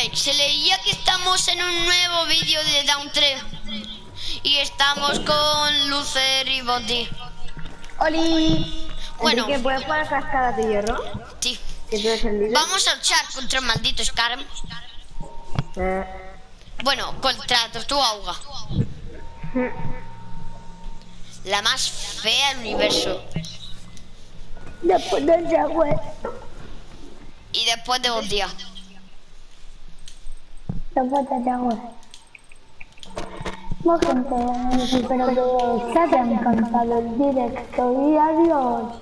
Mike, se leía que estamos en un nuevo vídeo de Down 3 y estamos con Lucer y Bondi. ¡Oli! Bueno, Enrique, ¿puedes poner cascadas de hierro? sí. Que tú eres el líder. Vamos a luchar contra el maldito Scarm. Eh. Bueno, contra Tortuga Auga. La más fea del universo. Después del Yagüe. Y después de un día. Después del Yagüe. Bueno, gente, espero que se haya encantado el directo y adiós.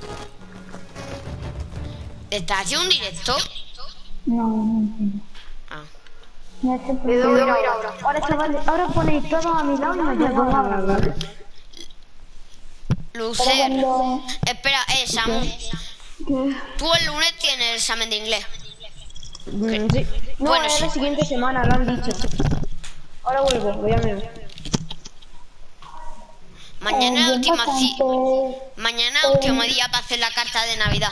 ¿Estás haciendo un directo? No. Ah. Ya se puede ir ahora. Ahora, chavales, ahora ponéis todo a mi lado y me llevo a hablar. Lucer. Espera, Samu. Tú el lunes tienes el examen de inglés. Sí. No, Bueno, es sí. la siguiente semana, lo han dicho. Ahora vuelvo, voy a ver. Mañana último día para hacer la carta de Navidad.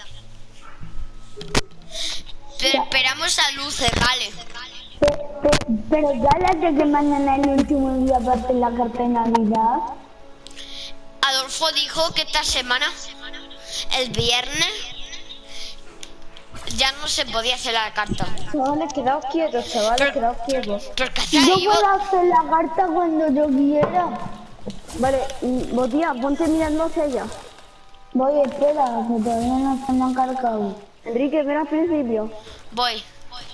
Pero esperamos a Lucer, vale. Pero ya la que mañana es el último día para hacer la carta de Navidad. Adolfo dijo que esta semana, el viernes, ya no se podía hacer la carta. Chavales, quedaos quietos, chavales, quedaos quietos. Porque Yo puedo hacer la carta cuando yo quiera. Vale, Botía, ponte mirando hacia allá. Voy, espera, que todavía no se me han cargado. Enrique, ven al principio. Voy.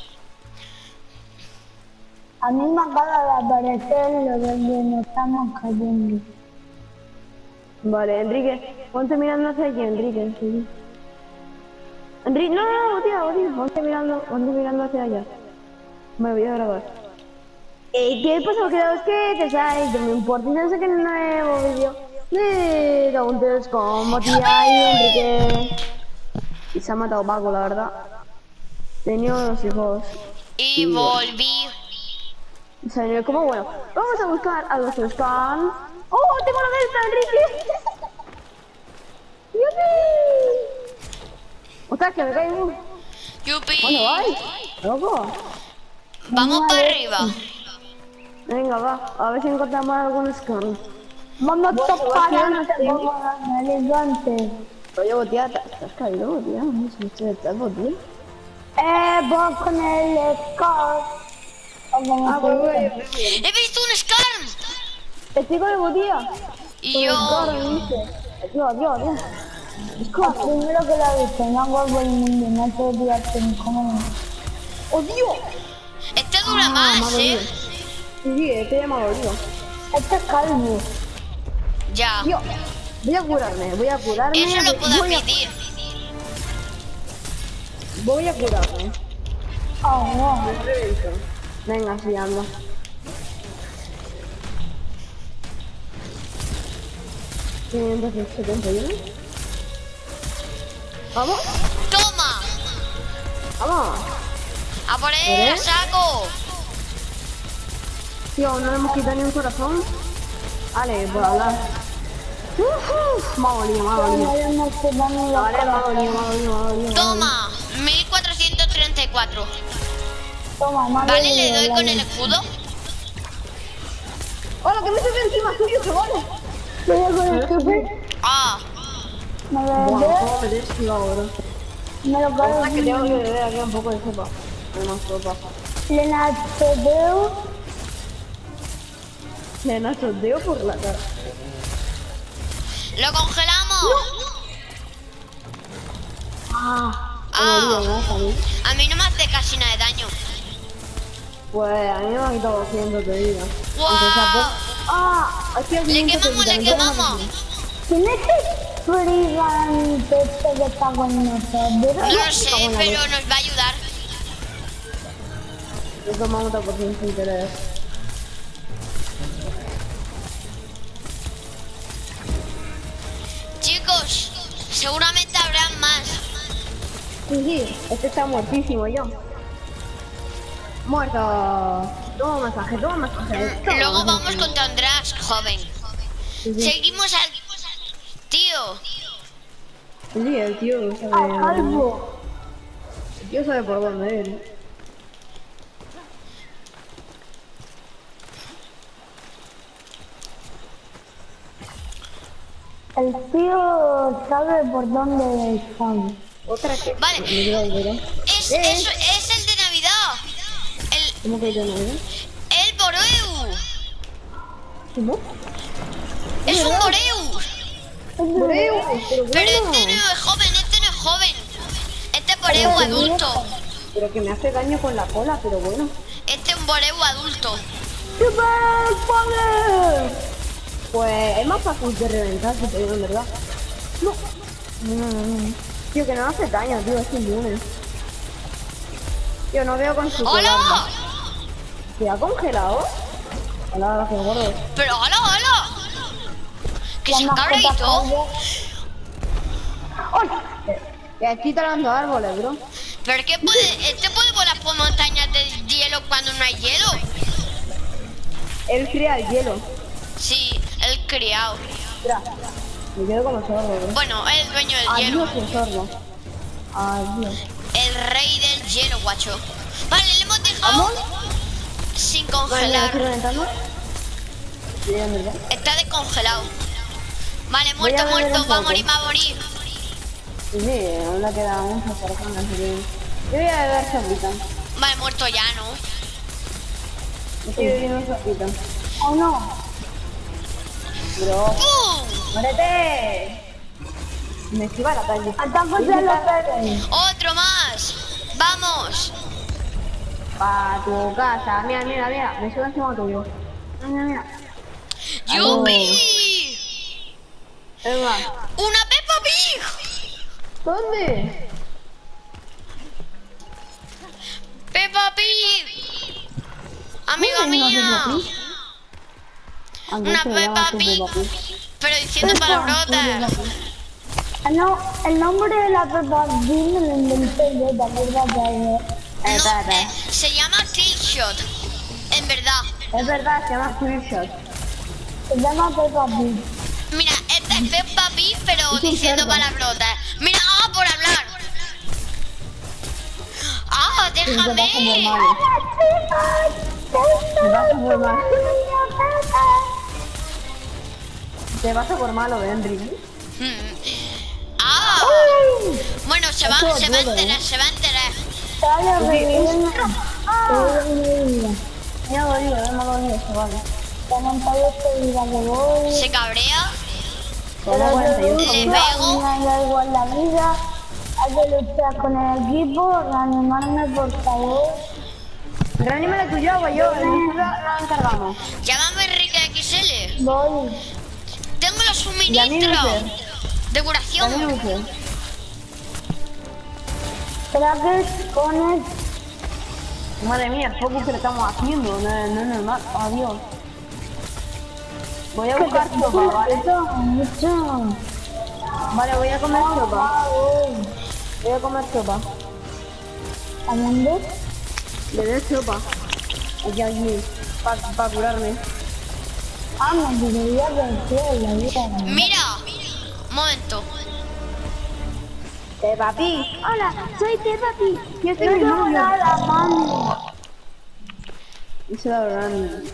A mí me acaba de aparecer lo de que nos estamos cayendo. Vale, Enrique, ponte mirando hacia allí, Enrique. Sí. Enrique, no, Botía, ponte mirando hacia allá. Me voy a grabar. ¿Qué pasa? Creo que te sabes, no me importa, yo sé que no es un nuevo vídeo de Downstairs con Botía y Enrique. Y se ha matado Paco, la verdad. Tenía unos hijos. Y volví. Señor, como bueno, vamos a buscar a los Scans. ¡Oh, tengo la delta, Enrique! ¡Yupi! ¡Ostras, que me caigo! ¡Yupi! ¿Dónde vais? ¡Loco! Vamos para arriba. Venga, va, a ver si encontramos algún Scan. Vamos a tocar elegante. Oye, Botía, ¿te has caído, Botía? No sé si estás, Botía. Voy con el Scar. ¡He visto un Scarm! Estoy con el Botía. Y yo... Adiós. Primero que la viste, no vuelvo el mundo, no te olvidaste ni cómo. ¡Oh, Dios! Este dura más, ¿eh? Sí, este ya me ha dolido. Este es calvo. Ya. Dios, voy a curarme. Eso lo puedo admitir. Voy a curarme. Oh, no. Venga, sí, anda. ¿571? ¿Vamos? ¡Toma! ¡Vamos! ¡A por él, a saco! Tío, no le hemos quitado ni un corazón. Vale, por hablar. Me ha dolido. Vale, me ha dolido. ¡Toma! 1434. Toma, ¿Vale? ¿Le doy con el escudo? ¡Hola, que me estoy encima tuyo, chavales! Voy a con el jefe. Ah. ¿Me lo ves? Ahora. Me lo puedo ver. Que tengo que beber aquí un poco de sopa. Además, sopa. Le nachoteo por la cara. ¡Lo congelamos! Ah. A mí no me hace casi nada de daño. Pues a mí me ha quitado 200 de vida. ¡Guau! ¡Le quemamos! ¿Quién es el frigante este que está con nosotros? No lo sé, pero nos va a ayudar. Yo tomo otra por sin interés. Chicos, seguramente habrán más. Sí, este está muertísimo ya. Muerto. Toma masaje. Luego vamos contra András, joven. Seguimos al tío. Sí, el tío sabe. El tío sabe por dónde ir. El tío sabe por dónde estamos. Otra que... Vale. Me quedo ahí, ¿verdad? Es el de Navidad. ¿Cómo que yo no veo? El Boreu. ¿Cómo? Es un Boreu. Boreu, pero Pero bueno. este no es joven, este no es joven. Este es Boreu adulto. Pero que me hace daño con la cola, pero bueno. Este es un Boreu adulto. ¡Super poder! Pues es más fácil de reventar, si te digo en verdad. No. No. Tío, que no hace daño, tío, es inmune. Tío, no veo con su ¡Hola! ¿Se ha congelado? Hola, qué gordo. Pero hola. Que se cabra y todo. ¡Ay! Que aquí talando árboles, bro. Pero que este puede volar por montañas de hielo cuando no hay hielo. Él crea el hielo. Sí, el criado. Mira, me quedo como sordo, bro. Bueno, el dueño del hielo. Adiós, el sordo. Adiós. El rey del hielo, guacho. Vale, le hemos dejado sin Vale, ¿me congelar. estoy reventando? Sí, en verdad. Está descongelado. Vale, Voy a beber muerto. un Va a poco. morir, va a morir. Sí, aún le queda mucho por acá, así que... Yo voy a beber sopita. Vale, muerto ya, ¿no? Estoy bebiendo sopita. ¡Oh no! Bro, ¡Pum! ¡muérete! Me esquiva la calle. ¡Atacos de los perros! Otro más. Vamos. Pa' tu casa. Mira, me subo encima tuyo. Mira. ¡Yupi! Venga. ¡Una Peppa Pig! ¿Dónde? ¡Peppa Pig! ¡Amiga mía! Una Peppa Pig. Pero diciendo palabrotas. No, el nombre de la Peppa Pig me lo inventé yo, ¿te acuerdas de No, se llama Killshot. En verdad. Es verdad, se llama Screenshot. Se llama Peppa Pig. Mira, esta es Peppa Pig, pero Es un diciendo cerdo. palabrotas. Mira, por hablar. ¡Ah, Te vas a déjame! mal. Te vas a por mal. Te vas a por malo, Henry. ¡Ah! Bueno, se va a Eso enterar, duele, se va a enterar. Dale, revivirme. Ya lo digo, no lo digo, chaval. Tenemos todo este vida que voy. Se cabrea. Como 48. Le pego. Me da igual la vida. Hay que luchar con el equipo. Reanimarme, por favor. Reanímale tu yo, voy yo. Nos encargamos. Llámame Enrique XL. Voy. Tengo los Y a mí suministros Lucer. de Dame curación. Lucer. Trajes, cones. Madre mía, el focus que le estamos haciendo. No es normal. Adiós. Voy a buscar sopa, ¿vale? Mucho. Vale, voy a comer sopa. Voy a comer sopa. ¿A dónde? Le doy sopa. Aquí, para curarme. Ah, me debería vencer la vida. Mira. Un momento. Peppa Pig. Hola, soy Peppa Pig. Yo soy No mi tengo novio. nada, mami. Eso la verdad.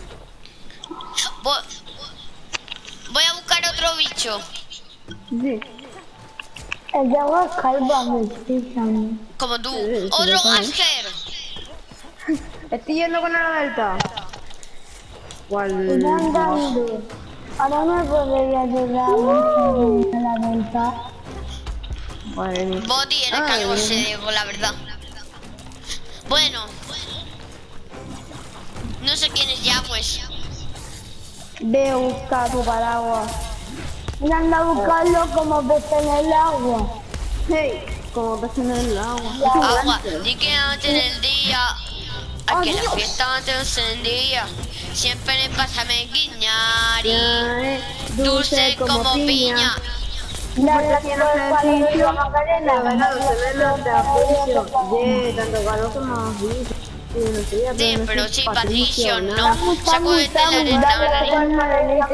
Voy a buscar otro bicho. Sí. El de agua calva me pisan. Como tú. Sí, Otro lo sabes. Basker. Estoy yendo con la delta. ¿Cuál? Estoy andando. Ahora me podría llegar a la vuelta. Madre mía. Boti, eres Ay, calvo, Dios. se digo la verdad. Bueno. No sé quién es ya, pues. Ve a buscar tu paraguas. Y anda a buscarlo como pez en el agua. Hey, como pez en el agua. Agua, di que antes del día. Aquí la fiesta antes encendía. Siempre le pasa me guiñar. Dulce como piña. La de la Macarena. Bailado se ve los de apoyo. Tanto calor como vicio. Sí, pero sí, Patricio, no. Sacúdete la arena.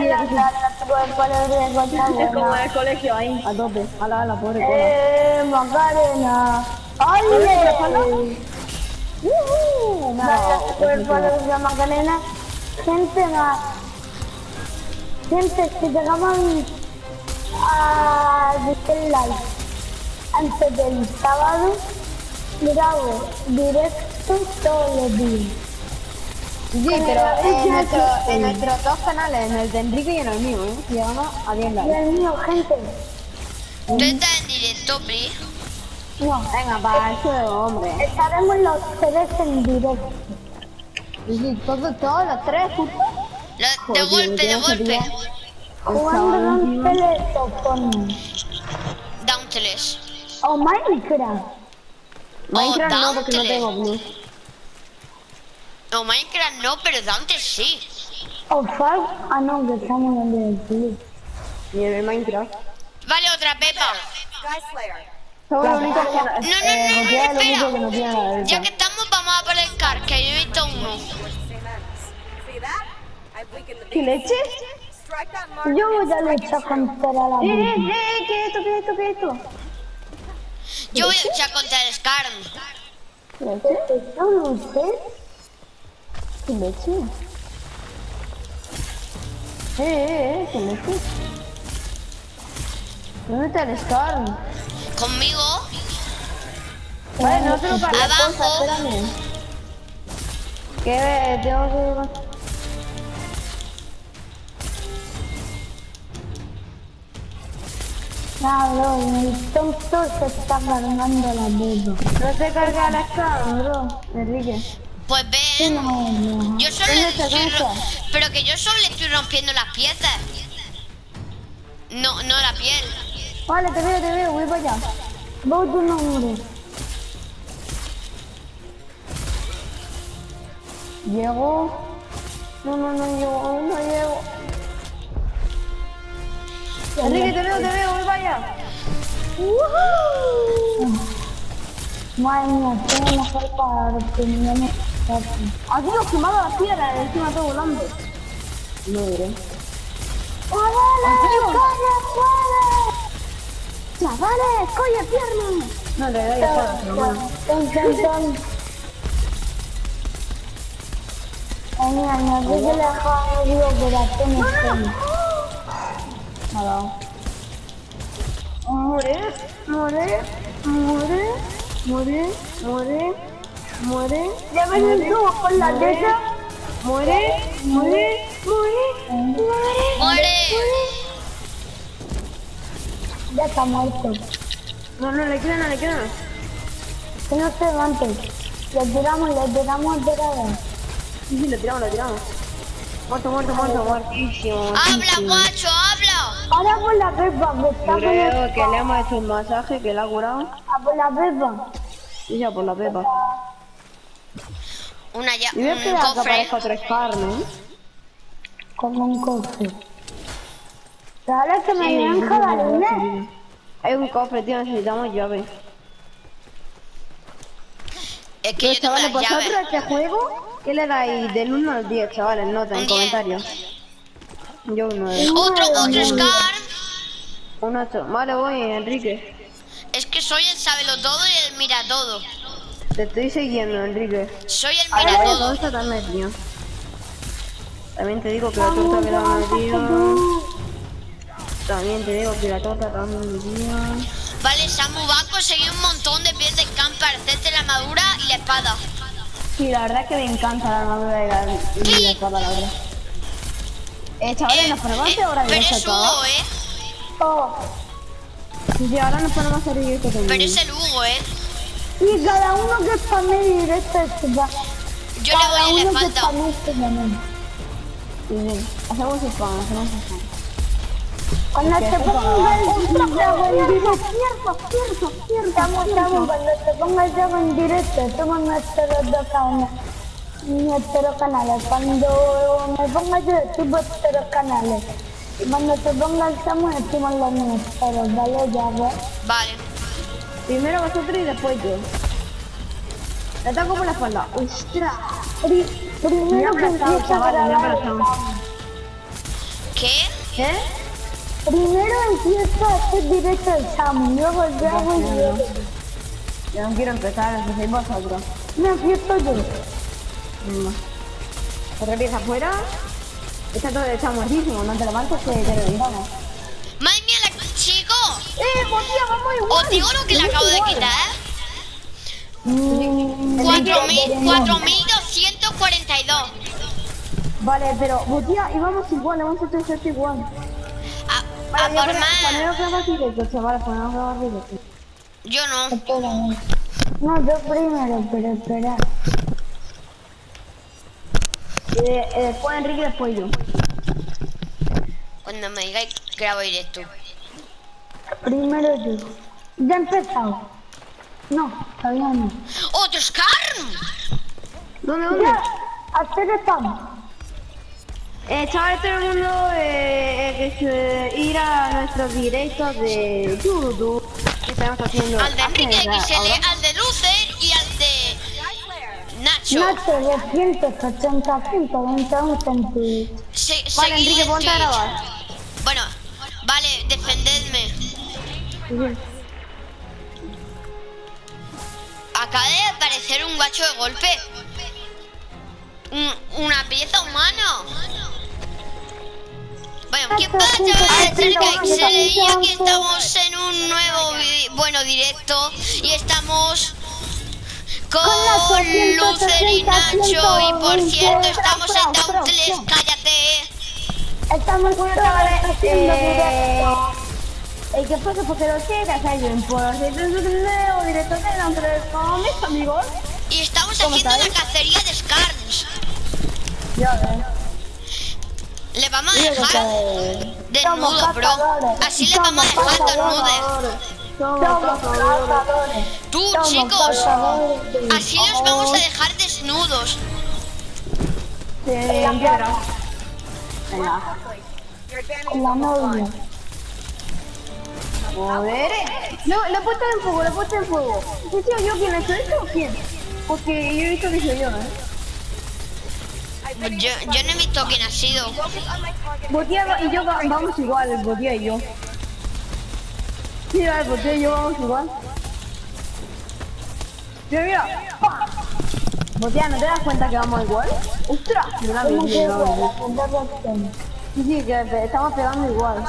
Es como en el colegio ahí. A tope. A la pobre cola. Macarena. ¡Ay, la Macarena. Gente más. Gente, que te acaban a decir like antes del sábado. Grabo directo todos los días. Sí, pero en nuestros dos canales, en el de Enrique y en el mío, llegamos a 10 Y likes. el mío, gente. ¿Tú estás en directo, Pri? No, Venga, para eso, hombre. estaremos los tres en directo. Sí, todos los tres, justo. De golpe, de golpe. Jugando un teléfono. Dauntless. O Minecraft. Minecraft no, porque no Dauntless. tengo Blue. No, Minecraft no, pero Dauntless sí. O Fall. Ah, no, que estamos en el tío. Y en el Minecraft. Vale, otra Pepa. Somos los únicos que No, no, es lo único que no tiene espera. la Ya verdad. que estamos, vamos a por el car, que yo he visto uno. ¿Qué leche? Yo voy a luchar contra la vida. ¿Qué es esto? Yo voy a luchar contra el Scarm. ¿Qué leche? ¿Eso no sé? ¿Qué leche? ¿Qué leche? ¿Dónde está el Scar? Conmigo. Vale, no tengo para la Abajo. cosa, espérame. Que tengo que... Cabrón, el tonto se está cargando la vida. No te carga el Scar, bro. Enrique. Pues ven. No. Yo solo le estoy pero que yo solo le estoy rompiendo las piezas. No la piel. Vale, te veo, voy para allá. Voy tu nombre. Llego. No llego. Enrique, te veo, voy para allá. Madre mía, tengo una falta de opiniones. Aquí nos quemado la piedra, encima todo volando. No diré. ¡Chavales, coño, pierna! No, le doy a Ton. Ay, mira, no sé que le dejaba medio corazón. Nada. Muere. Ya ven un tubo por la teta. ¡Muere! Ya está muerto. No, le queda. Que no se levante. Le tiramos de cada. Sí, le tiramos. Muertísimo. ¡Habla, guacho, habla! Ahora por la pepa, que está por Creo que le hemos hecho un masaje que le ha curado. por la pepa. Y ya por la pepa. Un Y veo que acá cofre. aparezca otra carne. Como un cofre. ¿Sabes que me dieron jabalines? Hay un cofre, tío, necesitamos llave. Es que yo tengo Chavales, las vosotros llaves. a este juego, ¿qué le dais del 1 al 10, chavales? Nota en Un 10. comentarios. Yo un 9. Otro Scar. Un 8. Vale, voy, Enrique. Es que soy el sabelo todo y el mira todo. Te estoy siguiendo, Enrique. Soy el Ahora mira vaya todo. torta tan metido. También te digo que la torta que la han metido. También te digo que la torta tan metida. Vale, Samu va a conseguir un montón de pies de camp para hacerte la armadura y la espada. Sí, la verdad es que me encanta la armadura y la espada, la verdad. Chavales, ¿nos ponemos a hacer hora Pero directa es todas? Hugo, Oh, Sí, ahora nos ponemos a hacer directo también. Pero es el Hugo, y cada uno que spame directo se va. Yo le voy a la Cada uno que espalda. spame se va. Sí, bien. Hacemos spam. Cuando te ponga el juego en directo, cuando te ponga el juego en directo, somos nuestros canales. Cuando me ponga yo, estoy vuestros canales. Y cuando te ponga el Samu, decimos los nuestros, ¿vale? Ya ves. Vale. Primero vosotros y después yo. Le ataco por la espalda. ¡Ostras! Primero que empieza a grabar. ¿Qué? ¿Qué? Primero empieza a hacer directo el Samu, luego el Drago y luego Yo no quiero empezar, empecéis vosotros. me empiezo yo. Venga. Otra pieza afuera. Está todo está muertísimo, no te levantes que te reventamos. Madre mía, Botía, vamos igual. Os digo lo que le acabo de quitar. 4.242. Vale, pero Botía, íbamos igual, vamos a hacer esto igual. A Vale, por más. ponemos grabas directo, chavales, ponemos grabas directo. Yo no. Espera. No, yo primero, pero espera. Después Enrique, después yo. Cuando me digáis grabo directo. Primero yo. Ya he empezado. No, todavía no. ¡Otro Scarm! ¿Dónde? Ya, hacer estamos. Chavales, todo el mundo ir a nuestros directos de YouTube que estamos haciendo. Al de Enrique XL, ahora. al de Lucer y al de Nacho. Nacho, 280, 120, Vale, Enrique, ponte a grabar. Bueno, vale, defendedme. Acaba de aparecer un guacho de golpe. Una pieza humana. Bueno, ¿qué pasa? Enrique XL y aquí estamos en un nuevo directo y estamos con Lucer y Nacho y por cierto estamos en Dauntless, cállate. Estamos Bueno, todos chavales, haciendo directo. ¿qué pasa? Porque los chicas hay un por cierto es un nuevo directo de Dauntless con mis amigos. Y estamos ¿Cómo haciendo estáis? la cacería de Scarms. Ya ves. Le vamos a dejar desnudo, bro. Así le vamos a dejar desnudo. Somos cazadores. Tú, Somos chicos, cazadores. así los vamos a dejar desnudos. En piedra. Venga. Con la novia. Joder. No, le he puesto en fuego, le he puesto en fuego. ¿Sí, tío, yo quién ha hecho esto o quién? Porque yo he visto que soy yo, Yo no he visto quién ha sido. Botía y yo vamos igual, el Botía y yo. Sí, el Botía y yo vamos igual. Mira, mira. ¡Pah! Botía, ¿no te das cuenta que vamos igual? ¡Ostras! Mira, ¿Cómo que mira, mira. igual? Sí, sí, que estamos pegando igual.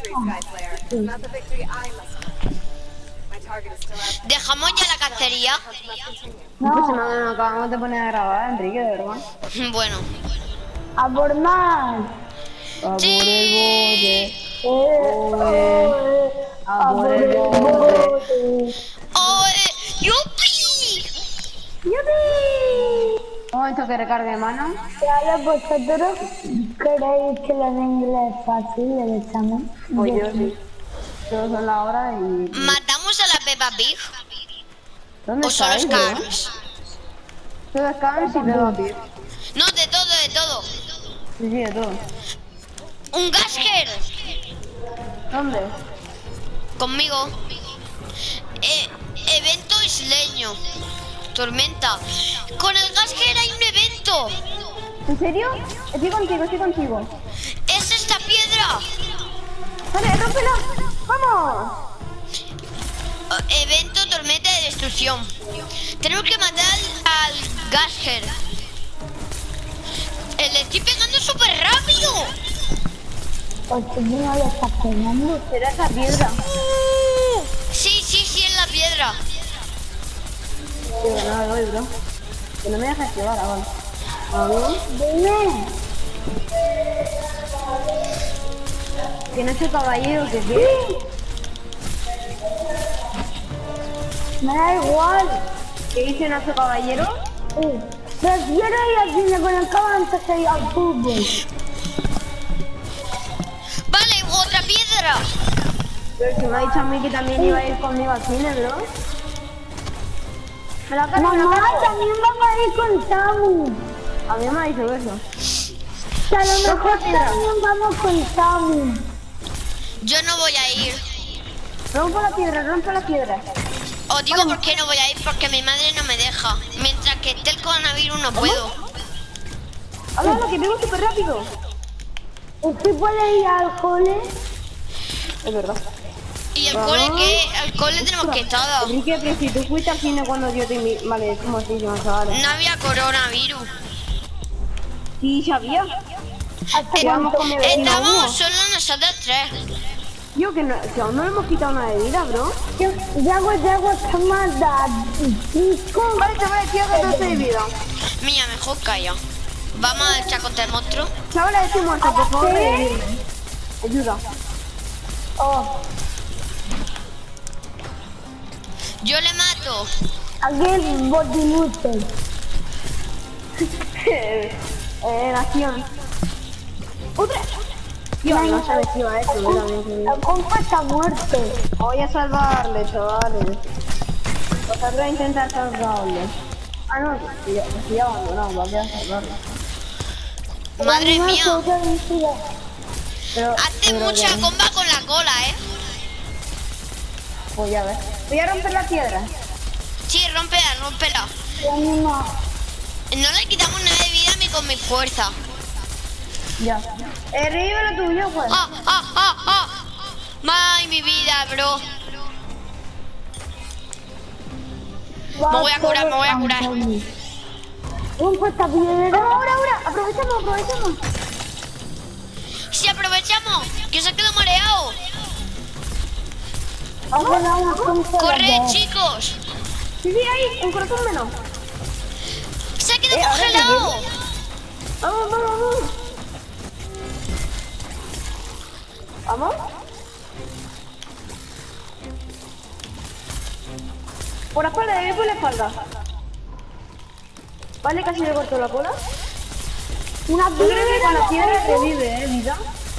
¿Dejamos ya la cacería? Pues No, no acabamos de poner a grabar, Enrique, de verdad. Bueno. a por más. A por Sí. el bote. A por el bote. ¡Oh, yupi! ¡Yupi! Un momento que recargue mano. Ya vosotros creéis que lo de inglés es fácil el examen. Pues yo sí. Todos son la hora y... ¿Matamos a la Peppa Pig? ¿Dónde ¿O solo está? Scarms? Todo Scarms y Peppa Pig. No, de todo, de todo. Sí, sí, de todo. Un Gasker. ¿Dónde? Conmigo. Evento isleño. Tormenta. Con el Gasker hay un evento. ¿En serio? Estoy contigo. Es esta piedra. ¡Vale, rómpela! ¡Vamos! Evento tormenta de destrucción. Tenemos que matar al Gasker. Le estoy pegando súper rápido. Porque yo no lo está pegando. ¿Será esa piedra? Sí, es la piedra. Pero no le doy, bro. Que no me dejes llevar ahora. A ver. Dime. ¿Quién es el caballero que qué? Me da igual. ¿Qué dice nuestro caballero? Sí. Prefiero ir al cine con el cabo antes que ir al fútbol. Vale, otra piedra. Pero si me ha dicho a mí que también iba a ir conmigo al cine, bro. Me la cargo, Mamá, también vamos a ir con Samu. A mí me ha dicho eso. Que a lo mejor también vamos con Samu. Yo no voy a ir. Rompo la piedra. Os digo por qué no voy a ir, porque mi madre no me deja. Mientras que esté el coronavirus no puedo. Habla, que vengo súper rápido. ¿Usted puede ir al cole? Es verdad. ¿Y el cole qué? Al cole tenemos que estar. Enrique, pero si tú fuiste al cine cuando yo te invité... Vale, ¿cómo así, chavales? No había coronavirus. Sí, sabía. Hasta Vamos con mi vecino. Estábamos solo nosotros tres. Yo que, no, que aún no le hemos quitado una de vida, bro. Yago, está más da 5. Vale, chavales, tío, que 12 de vida. Mira, mejor calla. Vamos a echar contra el monstruo. Chavales, estoy muerto, por favor, revivirme. Ayuda. Oh, Yo le mato. alguien botinute. Nación. ¡Otra! Tío, no sabes si iba a eso, La compa está muerto. Voy a salvarle, chavales. Vosotros a intentar salvarle. Ah, no, estoy abandonado, voy a salvarle. Madre mía. Pero, Hace mucha comba con la cola, Voy a ver. Voy a romper la piedra. Sí, rómpela. No le quitamos nada de vida ni con mi fuerza. Ya. Revive lo tuyo, pues. ¡Ay, mi vida, bro! Me voy a curar. Rompe esta piedra. Ahora, aprovechamos. Si aprovechamos, que se ha quedado mareado. ¡Corred, chicos! Sí, ahí, un corazón menos. ¡Se ha quedado congelado! Vamos. Por la espalda, por la espalda. Vale, casi le cortó la cola. Una Yo creo que con la piedra piedra. revive, vida.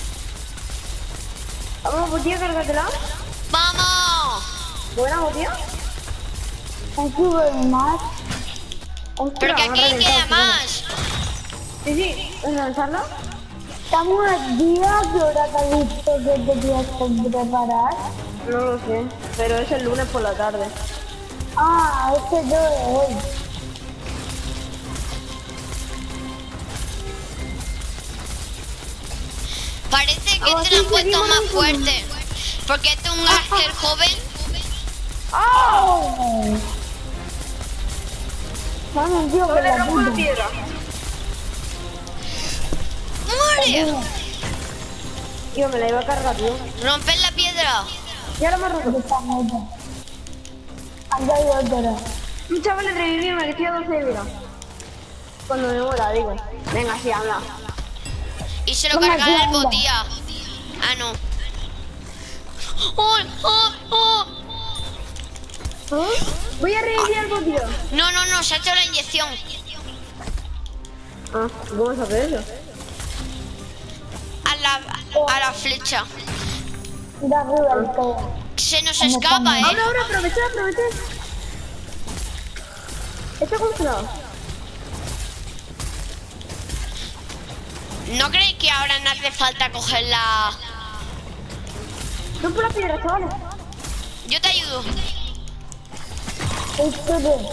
Vamos, botilla, cárgatela. ¡Vamos! Buena botilla. Thank you very much. Pero que aquí queda más. Sí, ¿vas a lanzarla? Estamos al día, ¿qué hora te has visto que te tienes que preparar? No lo sé, pero es el lunes por la tarde. Ah, este yo de hoy. Parece que este lo han puesto más fuerte. Porque este es un ángel joven. ¡Oh! Vamos, tío, que Le la rompo la puta. piedra. ¡Muere! Tío, me la iba a cargar, tío. Romper la piedra. Ya la hemos roto. Esta meta. Anda y otra. Chavales, revivirme, que estoy a 12 de vida. Cuando me muera, digo. Venga, sí, anda. Y se lo Toma, carga el anda. botía. Ah, no. ¡Oh! Voy a revivir al botillo. No, se ha hecho la inyección. Ah, ¿cómo se hace eso? A la flecha. De arriba el todo. Se nos escapa, Ahora, aprovecha. Está congelado. ¿No creéis que ahora no hace falta coger la...? Rompo la piedra, chavales. Yo te ayudo. Esto de...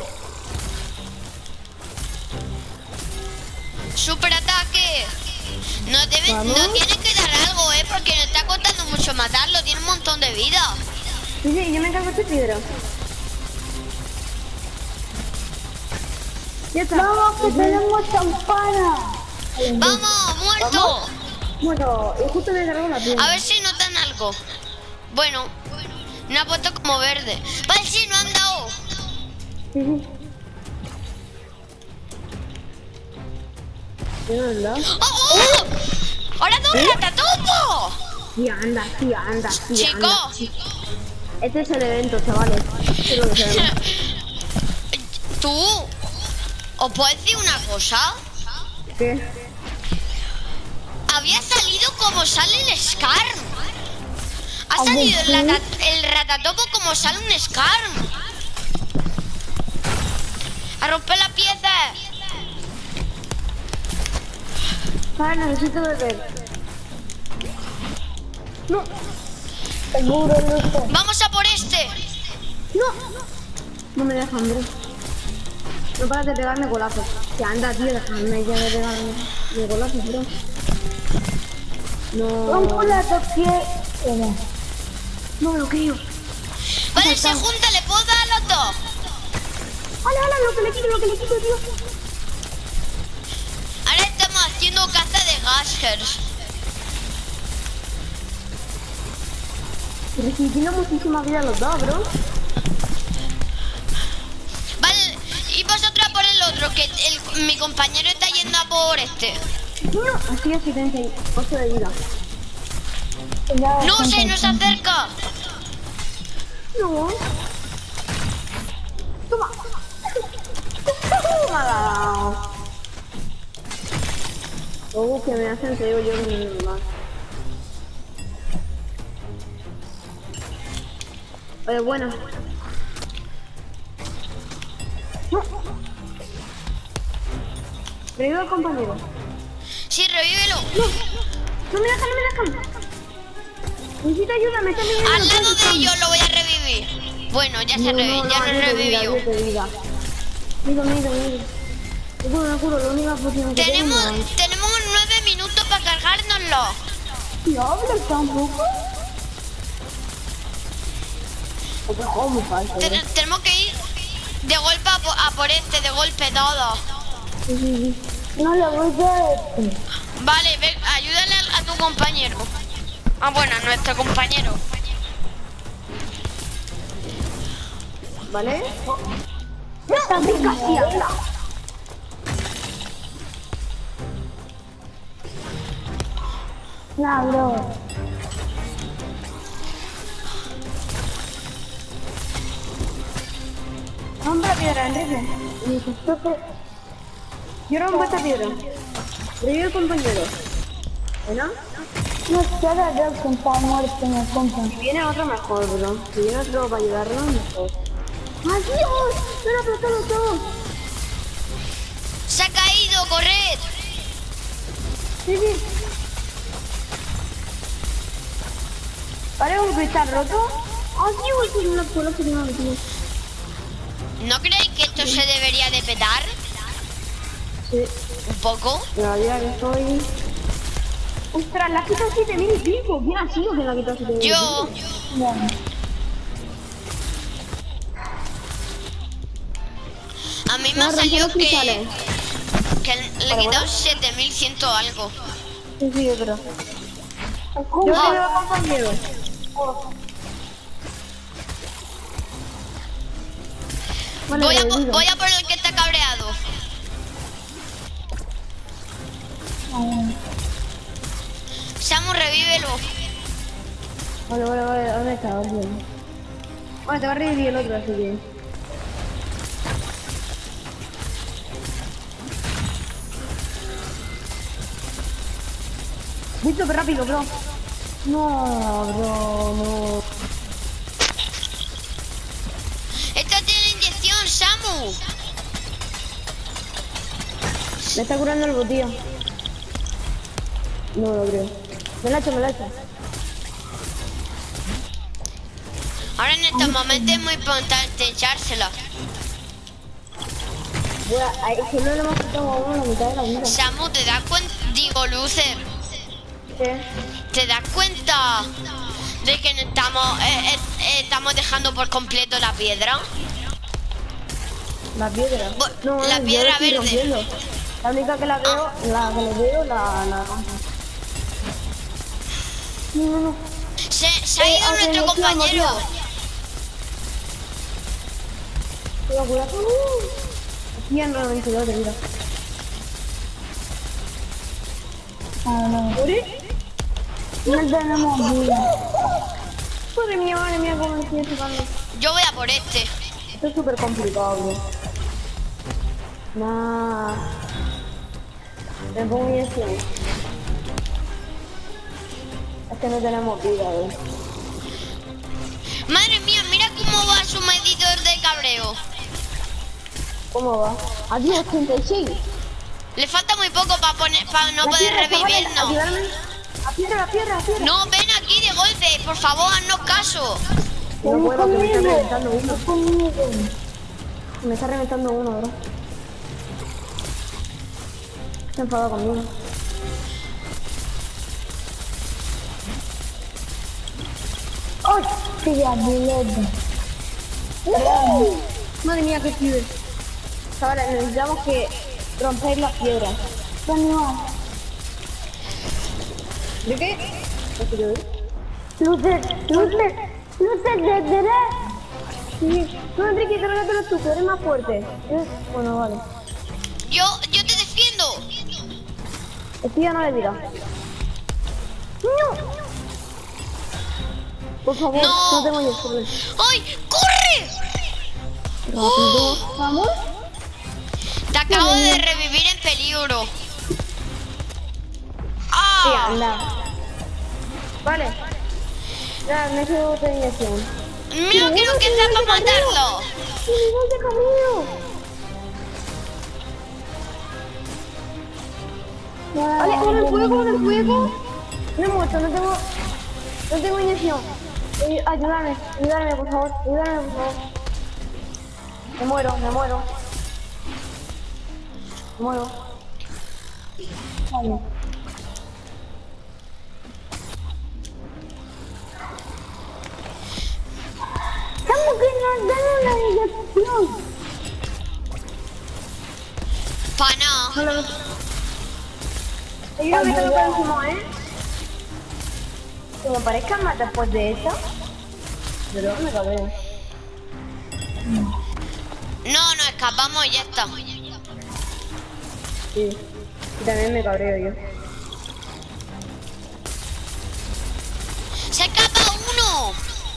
¡Super ataque! Nos tienen que dar algo, porque nos está costando mucho matarlo. Tiene un montón de vida. Sí, yo me encargo de esta piedra. Ya está. ¡Vamos, que tenemos campana! ¡Vamos, muerto! Bueno, y justo me cargó la piedra. A ver si notan algo. Bueno, me ha puesto como verde. Vale, sí, no han dado. Sí. ¿Qué onda? ¡Oh! ¡Ahora no ratatopo! Sí, anda. Chico, Este es el evento, chavales. Esto es lo que sabemos. tú, ¿os puedo decir una cosa? ¿Qué? Había salido como sale el Skarm. Ha salido el ratatopo como sale un Skarm. A romper la pieza. Necesito beber. No, Seguro, Luce. Vamos a por este. no me deja, hombre. No paras de pegarme golazos. Que anda, tío, déjame ya de pegarme golazos, bro. Rompo No, la toqué. no me lo creo. Vale, se junta, le puedo dar a los dos. ¡Hala, lo que le quito, tío! Ahora estamos haciendo caza de gashers. Pero si tiene muchísima vida los dos, bro. Vale, y vosotros a por el otro, que mi compañero está yendo a por este. No, así tenéis 8 de vida. No sé, no se acerca. No. Toma. Toma. Oh, que me hacen, te digo yo que no es normal. Oye, bueno. No. Revivo al compañero. Sí, revívelo. No me dejan. Necesito ayuda, me están viendo. Al lado de ellos lo voy a revivir. Bueno, ya se revivió. Mira. Me curo, la única poción que Tenemos tengo. 9 minutos para cargárnoslo. Diablo, tampoco. ¿Cómo pasa? Tenemos que ir de golpe a por este, de golpe todo. Sí. No le voy a este. Vale, ven, ayúdale a tu compañero. Ah, bueno, a nuestro compañero. ¿Vale? ¡Esta rica diabla! No, bro. Rompe la piedra, Enrique. Yo rompo esta piedra. Revive el compañero. ¿Bueno? No espera de que está muerto, me compran. Si viene otro mejor, bro. Si viene otro para ayudarnos, mejor. ¡Adiós! ¡No lo apretamos todos! Se ha caído, corred. Sí. ¿Vale un cristal roto? ¡Adiós! Es una cola que me ha metido. ¿No creéis que esto se debería de petar? Sí. ¿Un poco? La vida que estoy... ¡Ostras! La ha quitado 7000 y pico. ¿Quién ha sido que la ha quitado 7000 y pico? Yo. Bueno. A mí me No, ha rompe salido los cristales. que le he quitado 7100 algo. Sí, es verdad. Yo te veo, compañero. Vale, Voy a por el que está cabreado. Samu, revívelo. Vale, ¿dónde está? Bueno, te va a revivir el otro, así que... Listo, pero rápido, bro. No, bro, no. Esta tiene inyección, Samu. Me está curando el botillo. No lo creo. Me la he hecho. Ahora en estos momentos es muy importante echársela. Bueno, es que no le hemos quitado a uno la mitad de la vida. Samu, ¿te das cuenta? Digo, Lucer, ¿Qué? ¿te das cuenta de que estamos dejando por completo la piedra? La piedra. La yo piedra estoy verde. rompiendo. La única que la veo, la rompo. No. Se ha ido nuestro compañero. Cuidado. Aquí en 92 de vida. No tenemos vida. Madre mía, cómo me estoy tocando. Yo voy a por este. Esto es súper complicado, bro. Me pongo inyección. Es que no tenemos vida, bro. Madre mía, mira cómo va su medidor de cabreo. ¿Cómo va? Adiós, 86. Le falta muy poco para no poder revivirnos. La piedra. No, ven aquí de golpe, por favor, haznos caso. No puedo, que me está Conmigo. reventando uno. Conmigo. Me está reventando uno, bro. Se enfada conmigo. Hostia, bilote. Madre mía, qué ciber. Ahora necesitamos que romper las piedras. No. ¿De qué? Luces. No sé, desde sí. No, Enrique, cárgatelo tú, que eres más fuerte. Bueno, vale. Yo te defiendo. Este ya no le tira. ¡No! Por favor, no tengo yo sobre. ¡Ay! ¡Corre! Rápido. ¿Vamos? Te acabo de revivir en peligro. Sí, ¡Ah! anda. Vale. Ya, me he hecho otra inyección. Mira, quiero que sea para matarlo. ¡Nivel de camino! Vale, con el fuego, con el fuego. No he muerto, no tengo inyección. Ayúdame, por favor, ayúdame, por favor. Me muero. Vale. ¡Estamos que nos dan una inyección! Pana. Ayúdame que lo próximo, Que me parezca más después de esta. Pero me cabreo. No, nos escapamos y ya está. Sí. Y también me cabreo yo. ¡Se escapa uno!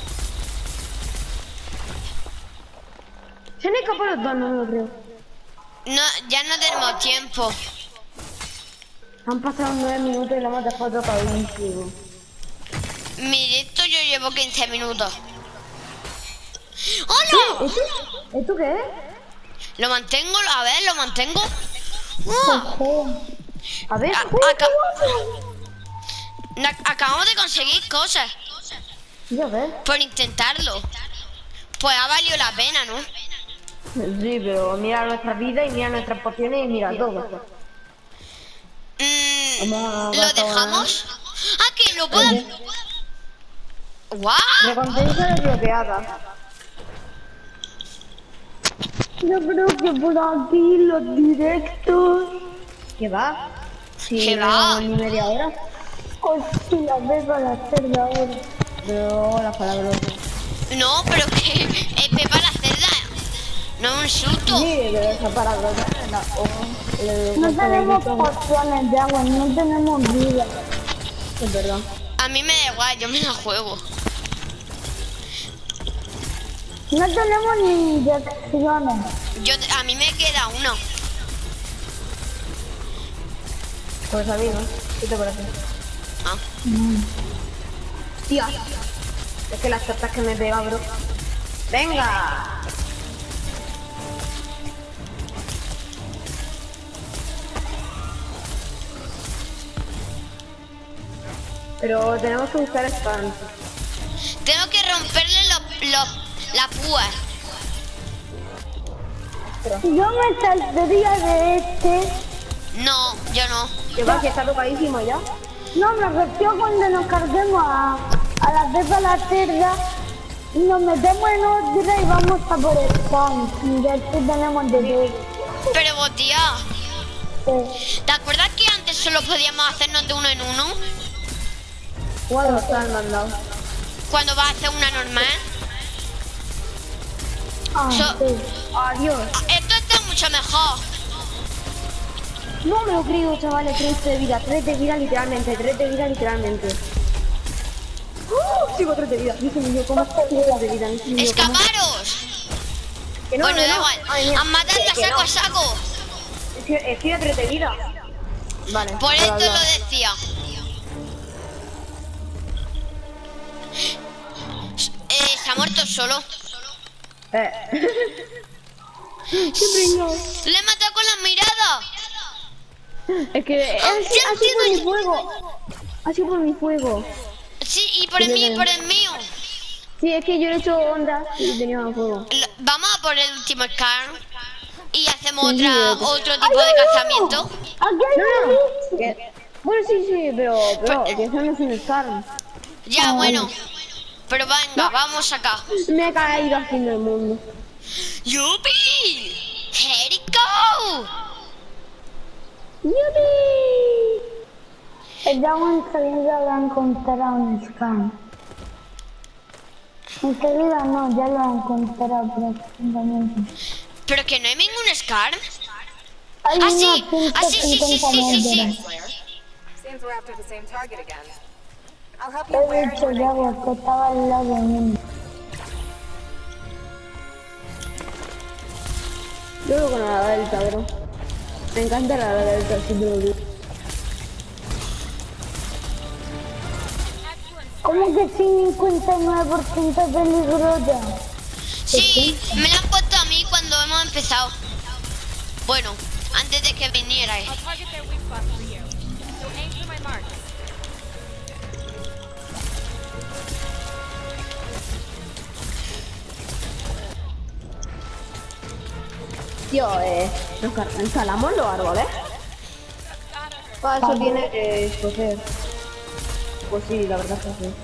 Se han escapado los dos, no lo creo. No, ya no tenemos tiempo. Han pasado 9 minutos y lo hemos dejado para un chivo. Mi directo yo llevo 15 minutos. ¡Hola! ¿Esto qué es? Lo mantengo, a ver, lo mantengo. ¡Ah! A ver, Acabamos de conseguir cosas ya ves. por intentarlo. Pues ha valido la pena, ¿no? Sí, pero mira nuestra vida y mira nuestras pociones y mira todo. ¿Lo dejamos? Ah, que lo puedo. ¡Guau! Recompensa desbloqueada. Yo creo que por aquí los directos. ¿Qué va? Sí, ¿Qué va? Ni media hora. Hostia, vengo a la cerda ahora. Pero las palabras. No, pero que es Pepa la cerda. No es un insulto. Sí, pero esa palabra no tenemos pociones de agua, no tenemos vida. Es verdad. A mí me da igual, yo me la juego. No tenemos ni inyecciones. A mí me queda uno. Pues amigo, ¿qué te parece? Ah. Tía, es que las tortas que me pega, bro. ¡Venga! Pero tenemos que buscar spam. Tengo que romperle la púa. Yo me saldría de este. No, yo no. ¿Qué va? ¿Que está tocadísimo ya? No, me refiero cuando nos carguemos a la Pepa la cerda y nos metemos en otra y vamos a por el spam. Y ya que tenemos de todo. Pero vos, tía, ¿te acuerdas que antes solo podíamos hacernos de uno en uno? ¿Cuándo está el mandado? Cuando vas a hacer una normal. Sí. Adiós. Esto está mucho mejor. No me lo creo, chavales, 3 de vida literalmente, 3 de vida literalmente. Sigo 3 de vida, dice mi yo, ¿cómo está 3 de vida? ¡Escaparos! Que no, Bueno, que da no. igual. Ay, mira, A matarla que saco no. a saco. Estoy a 3 de vida. Vale. Por esto lo decía. Se ha muerto solo. ¿Qué brillo? Le he matado con la mirada. Es que así por mi fuego. Así por mi fuego. Sí, y por el mío y por el mío. Sí, es que yo le he hecho onda y tenía fuego. Vamos a por el último scar y hacemos Sí, otro tipo de cazamiento. No. Bueno, sí, pero que eso no es un scar. Ya, bueno. Pero venga, vamos acá. Me he caído al fin del mundo. ¡Yupi! ¡Here it go! ¡Yupi! Estamos saliendo a encontrar un scan. Enseguida no, ya lo encontré prácticamente. Pero que no hay ningún Scar. Hay Ah, sí. una Ah, sí, sí, sí, sí, sí. Seems we're after the same target again. I'll help you He where and dicho when ya I can. que estaba al lado mío. Yo creo con la delta, bro. Me encanta la delta, si te lo digo. ¿Cómo que 59% peligrosa? Sí, me la han puesto a mí cuando hemos empezado. Bueno, antes de que vinierais. I'll target their weak spot for you. So aim for my mark. Tío, nos instalamos los árboles. Para eso tiene que escoger. Pues sí, la verdad es que sí.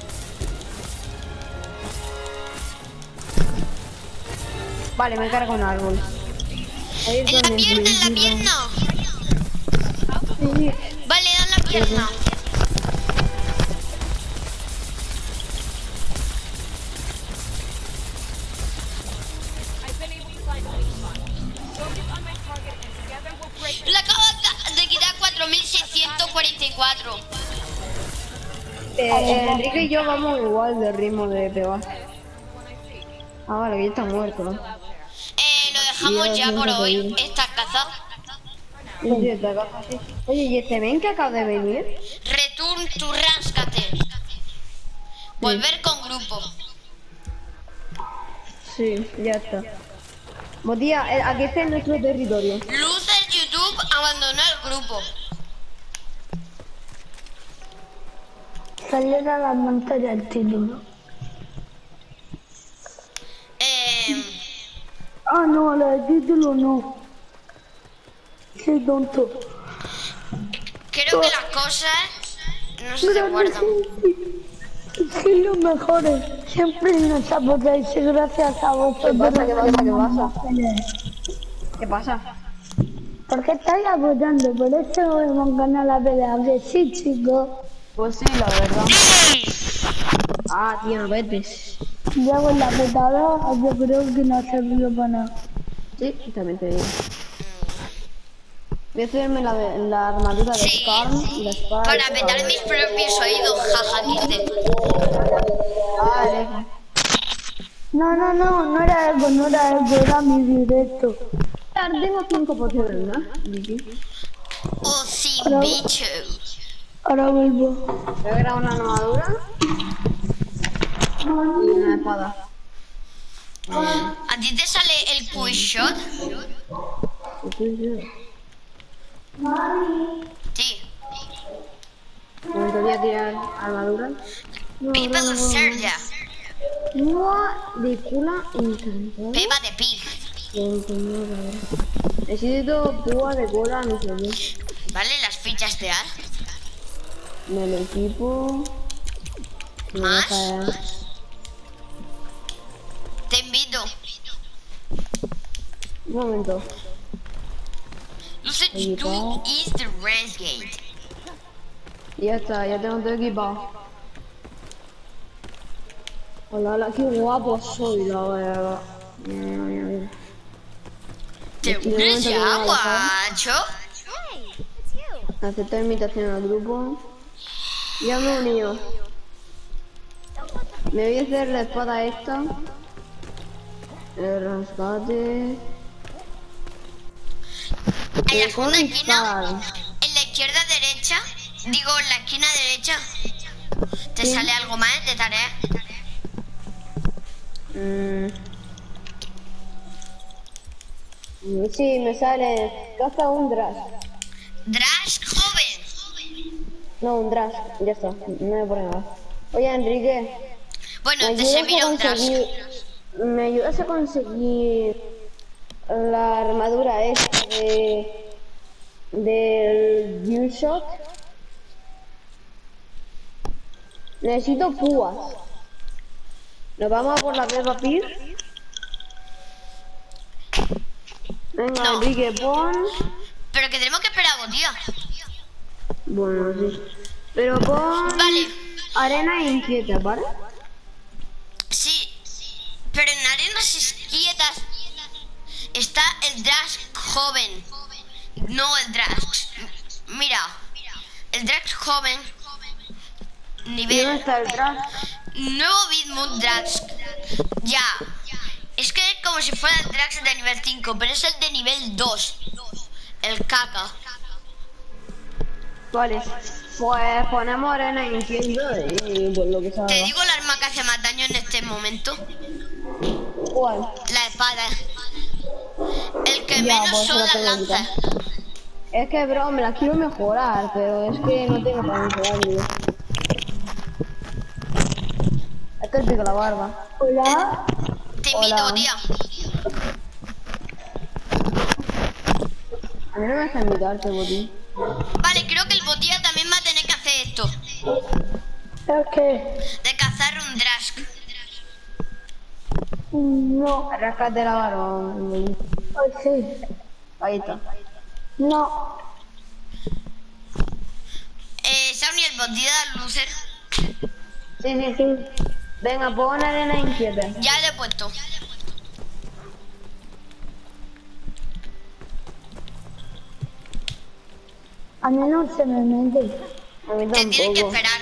Vale, me cargo un árbol. Ahí es En la donde pierna, en la empieza. pierna. Sí, sí. Vale, dan la pierna. I've been able to find a weak spot. Focus on my target and together we'll break Le acabo de quitar 4644. Enrique y yo vamos igual de ritmo de pegar. when I see. Ah, vale, que ya está muerto, ¿no? Out there. Lo dejamos ya por hoy. Esta caza. Sí, sí, está acá, sí. Oye, ¿y este men que acaba de venir? Return to Rescate. Volver con grupo. Sí, ya está. Buen día, aquí está en nuestro territorio. Lucer YouTube abandonó el grupo. Salir a la montaña el título. Ah, no, la del título no. Qué tonto. Creo que las cosas no se te guardan. Sí, los mejores. Siempre nos apoyáis y gracias a vosotros. ¿Qué pasa? Porque estáis apoyando, por eso hemos ganado la pelea. Que sí, chicos. Pues sí, la verdad. Ah, tío, no vetes. Ya con la petada, yo creo que no ha servido para nada. Sí, también te digo. Voy a hacerme la armadura de Sí, Scarn y la espada. para petar mis propios oídos, jaja, dice. Ah, deja. No era algo, era mi directo. Tengo 5 pociones, ¿no? Vicky. Oh, sí, bicho. Ahora vuelvo. Voy a grabar una armadura y una espada. ¿A ti te sale el quick shot? Sí. Me voy a tirar armadura. Pepa de cerda. Púa de cula encantada. Pepa de pig. Necesito púa de cola, no sé qué. ¿Vale? Las fichas de ar. Me lo equipo. ¿Más? Te invito. Un momento. Lucer YouTube is the Renegade. Ya está, ya tengo todo equipado. Hola, hola, qué guapo soy, la verdad. ¿Te unes ya, guacho? Aceptar invitación al grupo. Ya me he unido. Me voy a hacer la espada esta. El rescate. En la segunda esquina, Contar. en la izquierda derecha, digo en la esquina derecha, te Sí. sale algo más de tarea. Sí, me sale. Gasta un drash. Drash joven. No, un drash. Ya está. No me pone nada. Oye, Enrique. Bueno, ¿Me te ayudas servirá a un Drash. ¿Me ayudas a conseguir la armadura esta del U-Shot? Necesito púas. ¿Nos vamos a por la Peppa Pig? Venga, No. Enrique, pon... Pero que tenemos que esperar a vos, tío. Bueno, sí. Pero pon... Vale. Arena inquieta, ¿vale? Sí, Pero en arenas quietas está el Drax joven. No el Drax. Mira, el Drax joven. ¿Dónde Nivel. está el Drax? Nuevo Bitmoon Drax. Ya. Es que es como si fuera el Drax de nivel 5, pero es el de nivel 2. El caca. Vale. Pues ponemos arena y incienso y pues lo que Te salga. digo el arma que hace más daño en este momento. ¿Cuál? La espada. El que Ya, menos pues son la las tengo que lanzas. Es que, bro, me la quiero mejorar, pero es que no tengo para mejorar, tío. Es que el pico la barba. Hola. Te invito, Hola. tía. A mí no me deja invitarte, botín. Vale, creo que el botía también va a tener que hacer esto. ¿Es qué? De cazar un Drask. No. Arráscate la barba, botín. Ay, sí. Ahí está. No. Sauni, el botía de Loser. Sí. Venga, pon arena inquieta. Ya le he puesto. A mí no se me mete. A mí Te tienes que tampoco. esperar.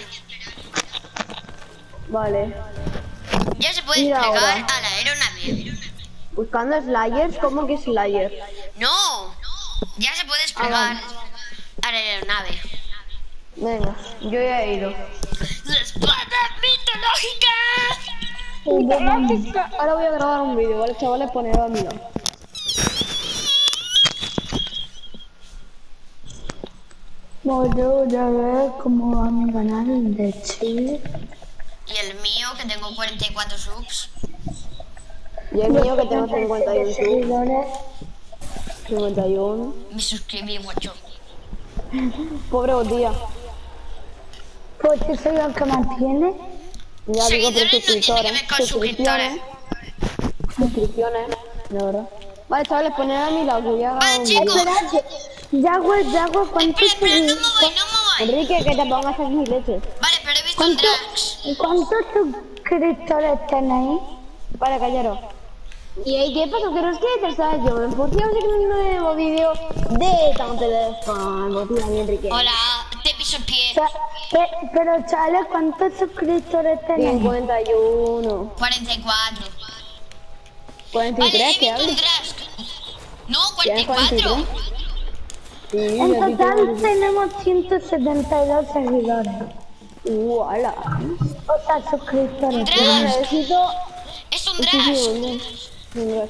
Vale. Ya se puede Mira desplegar ahora. a la aeronave. Buscando Slayers, ¿cómo que Slayer? No. Ya se puede desplegar a la aeronave. Venga, yo ya he ido. ¡Espadas mitológicas! Ahora voy a grabar un vídeo, ¿vale, chavales? Ponerlo a mi lado. Voy a ver cómo va mi canal de Chile. Y el mío, que tengo 44 subs. Y el mío que tengo 51 subs. seguidores. 51. Me suscribí, guacho. Pobre botía. Pues yo soy el que mantiene. Ya digo por Seguidores no tiene que ver con suscriptores. Suscripciones, la verdad. Vale, chavales, poned a mi lado que voy a grabar Vale, un chicos. vídeo. Yago, ¿cuántos Espera, no me seguidores? voy, no me voy. Enrique, que te pongas aquí leche. Vale, pero he visto un Drax. ¿Cuántos suscriptores tenéis? Vale, callaros. ¿Y ahí qué pasa? Que no es que te sabes yo. Me puse a hacer un nuevo vídeo de tanto de fan, botía y Enrique. Hola, te piso el pie. Pero chavales, ¿cuántos suscriptores tenéis? 51. 44. 43, Vale, he ¿qué visto un hablas? Drax. No, ¿Tienes 44. Sí, En yo aquí total tengo- tenemos 172 seguidores. ¡Uala! O sea, suscriptores. Drax. Yo necesito... Es un Sí, Drax. Venga.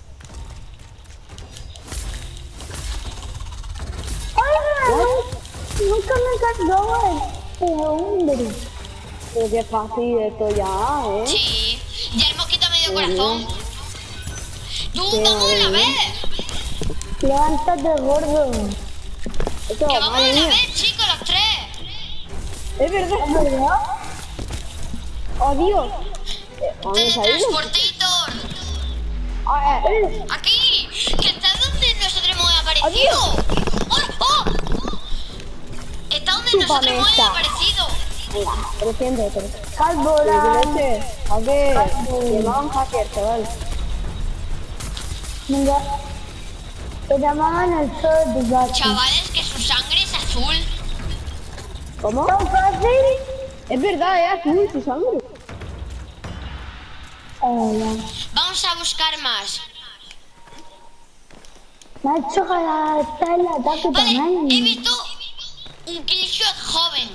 Nunca me cargó este hombre. Pero qué fácil esto ya, ¿eh? Sí. Ya el mosquito medio corazón. Tú, Sí, vamos a la madre vez. Levántate, gordo. Esto, Que vamos a madre la mía. vez, chicos, los tres. Es verdad. ¿Es verdad? ¡Oh, Dios! ¿Dónde se ha ido? Teletransportator. Ah, Aquí. Que está donde nosotros hemos aparecido. ¡Oh! ¡Oh! Está donde Chúpame nosotros hemos esta. aparecido. Venga, 300, 300. Calvola. ¿Qué leche? ¿A qué? Llamaban hacker, chaval. Venga. Te llamaban el sol de gato. Chavales, que su sangre es azul. ¿Cómo? ¿Tan fácil? Es verdad, es azul su sangre. Hola. Vamos a buscar más. Me ha hecho gastar el ataque Vale, he también. visto un Killshot joven.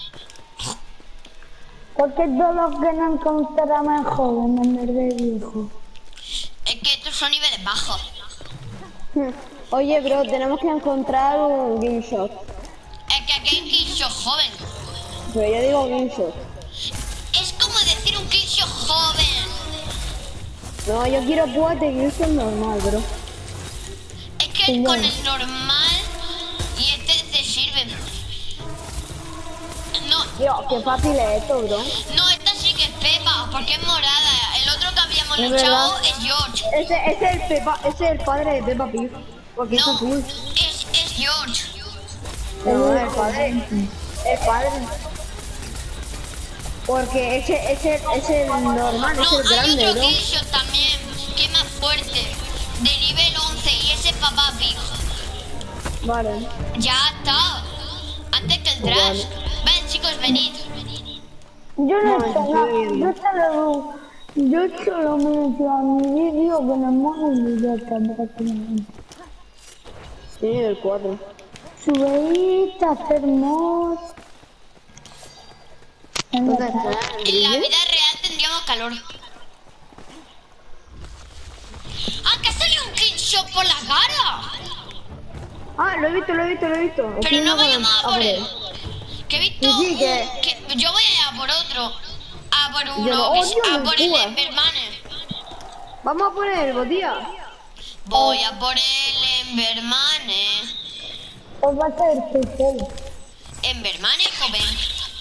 Porque todos que no encontramos joven en vez de viejo. Es que estos son niveles bajos. Oye, bro, tenemos que encontrar un GameShot. Es que aquí hay un Killshot joven. Pero yo digo GameShot. Es como decir un Killshot joven. No, yo quiero púas de GameShot normal, bro. Es que con el normal y este te sirve. No, Dios, qué fácil es esto, bro. no, esta sí que es Pepa, porque es morada. El otro que habíamos Es luchado verdad. es George. Ese es el padre de Peppa Pig. Porque es No, azul. es George. No, el padre. El padre. Porque ese es el normal, No, es el hay grande, otro ¿no? Killshot también, que es más fuerte, de nivel 11 y ese papá Big. Vale. Ya está. Antes que el Trash. Ven chicos, venid. Yo no he No, hecho estoy nada. viendo. Yo solo me he hecho a mi vídeo con el móvil y ya está, prácticamente. Sí, el 4. Subir, hacer mod. ¿Dónde está? En la vida real tendríamos calor. ¡Ah, que ha salido un Killshot por la cara! Ah, lo he visto. Pero Estoy no yendo vayamos a por él. él. Que he visto Sí, que- que yo voy a ir a por otro. A por Yo uno. lo odio, A me por el empuja. Enderman. Vamos a poner el botía. Voy a por el Enderman. Pues va a ser que solo. Enderman, joven.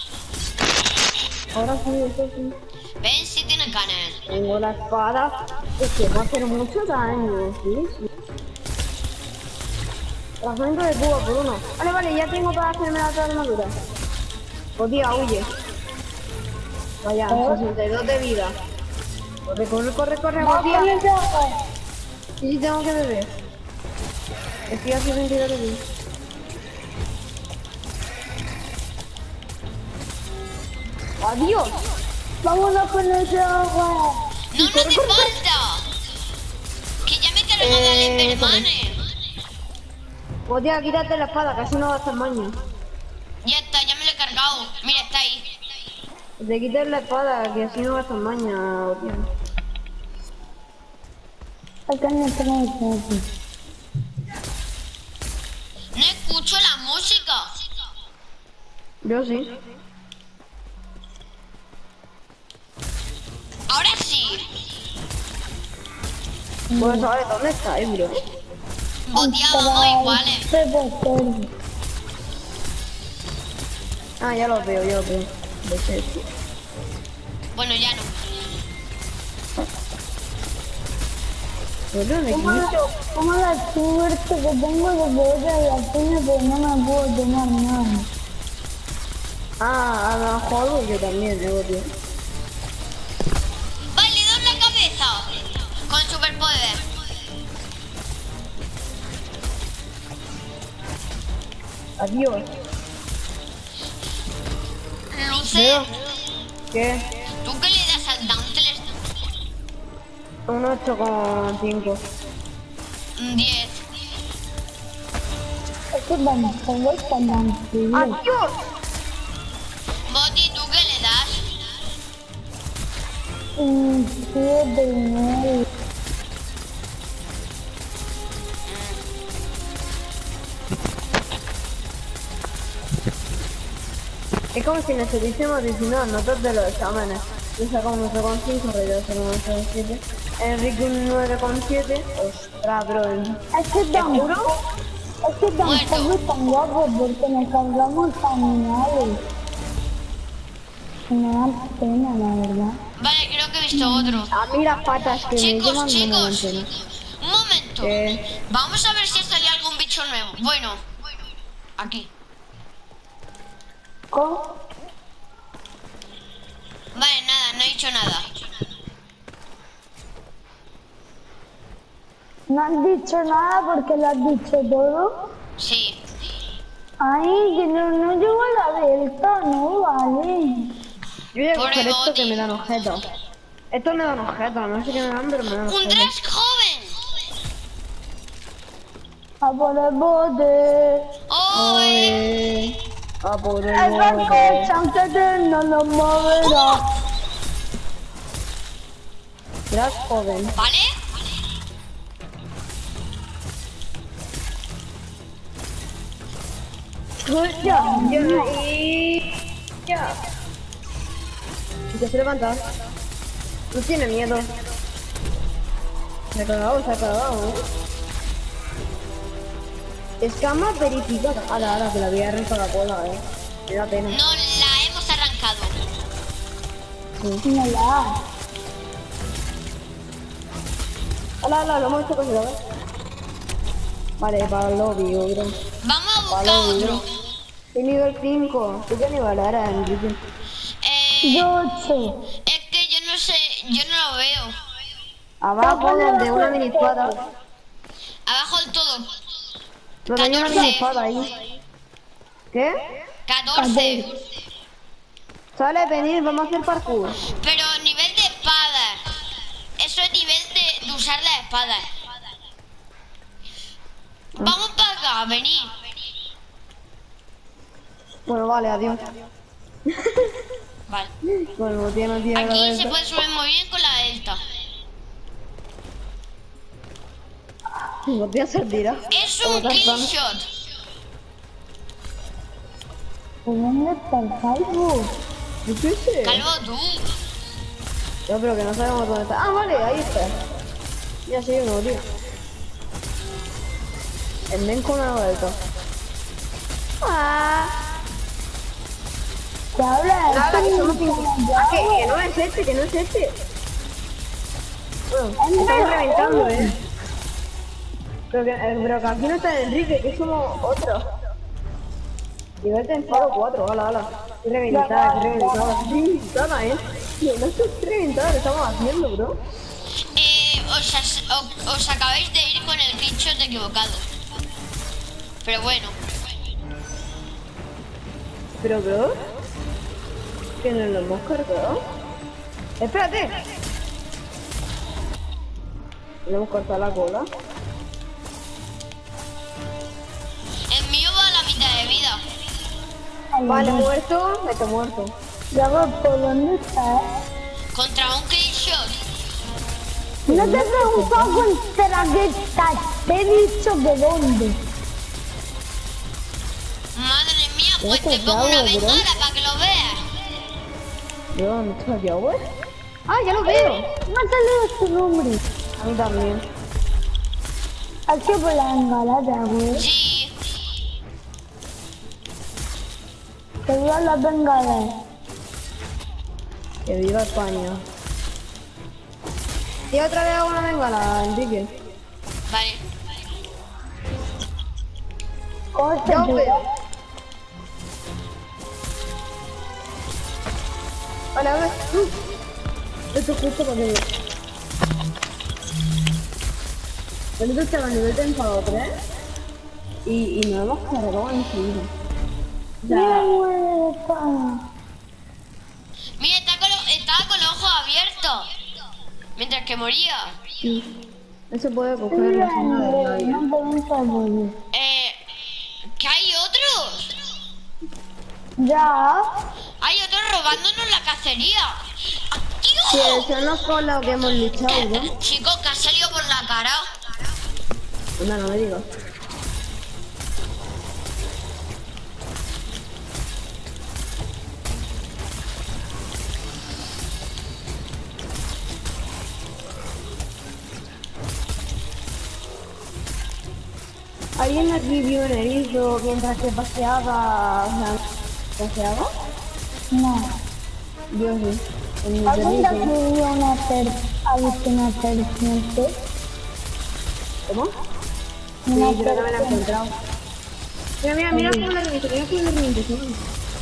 Ahora sí, eso sí. Ven si tiene ganas. Tengo la espada. Es que va a hacer mucho daño, sí. Fragmento de cubo por uno. Vale, ya tengo para hacerme la otra armadura. Botía, huye. Vaya, 62 de vida. Corre, Va botía. con el trabajo. Sí, tengo que beber. Estoy a 62 de vida. ¡Adiós! Vámonos con el trabajo. No, no hace falta. Que ya me he cargado al Enderman. Botía, quítate la espada, casi no va a hacer maña. Ya está, ya me lo he cargado. Mira, está ahí. Te quites la espada, que así no va a hacer maña, Botía. Acá no tengo el trabajo. No escucho la música. Yo sí. Ahora sí. Pues sabes dónde está, bro. Botía, vamos iguales. Reportero. Ah, ya lo veo. Bueno, ya no. Como la suerte que tengo de poder a la piña, pero no me puedo tomar nada. Ah, a lo mejor yo también, Botía. Vale, le doy la cabeza. Con superpoder. Adiós. Luce, ¿Qué? ¿tú qué le das al Dauntless? Un 8,5. 10. Es que tampoco es tan frío. ¡Adiós! Boti, ¿tú qué le das? 7 y 9. Es como si necesitásemos 19 notas de los exámenes. Yo saco un 8,5, Rey saco un 8,7. Enrique un 9,7. Ostras, bro. Es que tampoco es tan guapo porque nos cargamos animales. Me da pena, la verdad. Vale, creo que he visto otro. A mí las patas que me Chicos, llevan no me chicos, mantienen. un momento. Vamos a ver si sale algún bicho nuevo. Bueno, aquí. ¿Cómo? Vale, nada, no he dicho nada. No has dicho nada porque lo has dicho todo. Sí. Ay, que no llegó a la delta, no vale. Yo voy a Pobre coger esto Boti. que me dan objetos. Esto me dan objetos, no sé qué me dan, pero me dan ¡Un objetos. Drash joven! A por el bote. ¡Oye! A por el El barco bote. chanquete no nos moverá. Gracias, joven. ¿Vale? Ya. Y que se levanta. No tiene miedo. Se ha cagado, Escama verificada. Ahora, que la voy a arrancar la cola, Me da pena. No la hemos arrancado. No la. Hola, lo hemos hecho con cuidado. Vale, para el lobby, bro. Vamos a buscar Vale, otro. Y nivel 5. ¿Tú qué nivel eres, Enrique? Yo 8. Es que yo no sé, yo no lo veo. Abajo donde una mini espada. Abajo del todo. Donde hay una 14. mini espada ahí. ¿Qué? 14. Sale, venir, vamos a hacer parkour. Pero nivel de espada. Eso es nivel de usar la espada. Vamos para acá, venid. Bueno, vale, adiós. Vale. Bueno, no tiene la Aquí se delta. puede subir muy bien con la delta. No te servirá. Es un killshot. ¿Dónde está el calvo? Yo qué sé. Calvo tú. No, pero que no sabemos dónde está. Ah, vale, ahí está. Ya sé, uno, tío. El men con una delta. ¿Qué habla? Nada, que somos 5. Ah, que no es este, que no es este. Bueno, estamos reventando, Pero que aquí no está Enrique, que somos otros. Y vete en faro 4, ala. Qué reventada, Tío, no estoy reventada, lo estamos haciendo, bro. Os acabáis de ir con el killshot equivocado. Pero bueno. Pero, bro, que nos lo hemos cargado. Espérate. Le hemos cortado la cola. El mío va a la mitad de vida. Vale, muerto, me muerto. Ya vos, ¿por dónde estás? Contra un killshot. No te he preguntado contra qué estás. Te he dicho que dónde. Madre mía, pues Ya te te pongo una acabo, bro. bengala para que lo veas. ¿De dónde está ya, güey? Ah, ya lo veo. Me ha salido su nombre. A mí también. ¿A qué por la engalada, güey? Sí. Te veo las bengalas. Que viva España. Y otra vez hago una bengala, Enrique. Vale. ¿Cómo te Ya os veo? veo. Vale, a ver. Esto es justo para que... Nosotros estaba en nivel de enfado 3 y nos hemos cargado enseguida. Mira, güey, está. Mira, estaba con los ojos abiertos. Mientras que moría. No se puede coger Mira, la zona de güey, nadie. no te gusta el bollo. ¿Que hay otros? Ya. Hay otros robándonos la cacería. Sí, ¡Tío! eso no es con lo que hemos luchado, ¿no? Chico, que ha salido por la cara. Anda, no me digas. ¿Alguien aquí vio un erizo mientras que paseaba? O sea, ¿paseaba? No. Yo sí. En mi ¿Alguien de aquí erizo. vio ha visto una serpiente? ¿Cómo? Sí, Una creo que me la he serpiente. encontrado. Mira cómo le reviento, mira cómo le reviento, ¿sí?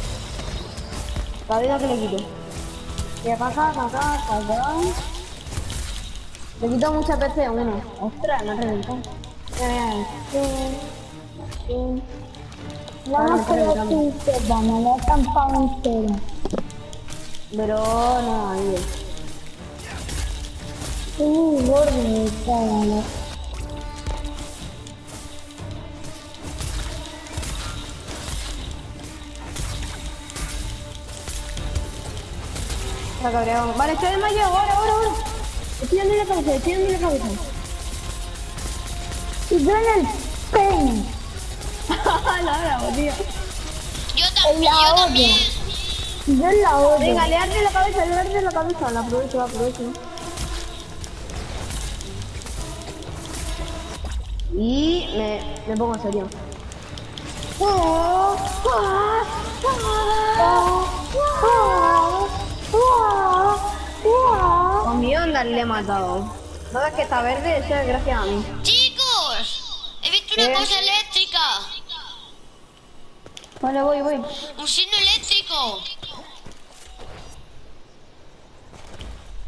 La vida que le quito. Le pasa, acá. Le quito muchas veces uno. Ostras, me ha reventado. Mira. Vamos con los pinches, vamos, la he estampado entera. Pero no, ahí es. Gordo, chaval. La cabreado. Vale, estoy desmayado, ahora. Estoy dando la cabeza. Y yo en el peine. La bravo, tío. Yo En la también. Yo en la otra. Venga, le arde la cabeza, la aprovecho. Y me pongo en serio. Con mi onda le he matado. No es que está verde, eso es gracias a mí. Chicos, he visto ¿Qué? una cosa eléctrica. Vale, voy. Un signo eléctrico.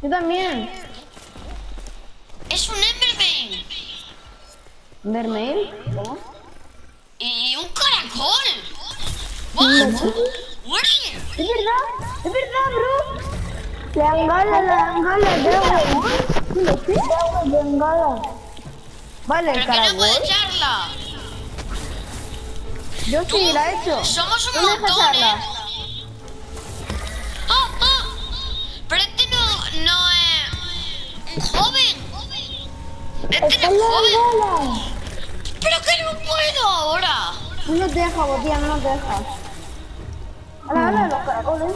Yo también. Es un Enderman. ¿Endermail? ¿Cómo? Y un caracol. What? What? Es verdad, bro. La Angala, de agua. De Angala. Vale, el ¿Pero que no caracol. puede echarla? Yo sí la he hecho. Somos un ¿Dónde deja montón, echarla? ¿eh? ¡Ah, ah! Pero este no es un joven. Este no es joven. Pero que no puedo ahora. No nos deja, botía, no nos deja. Habla de los caracoles.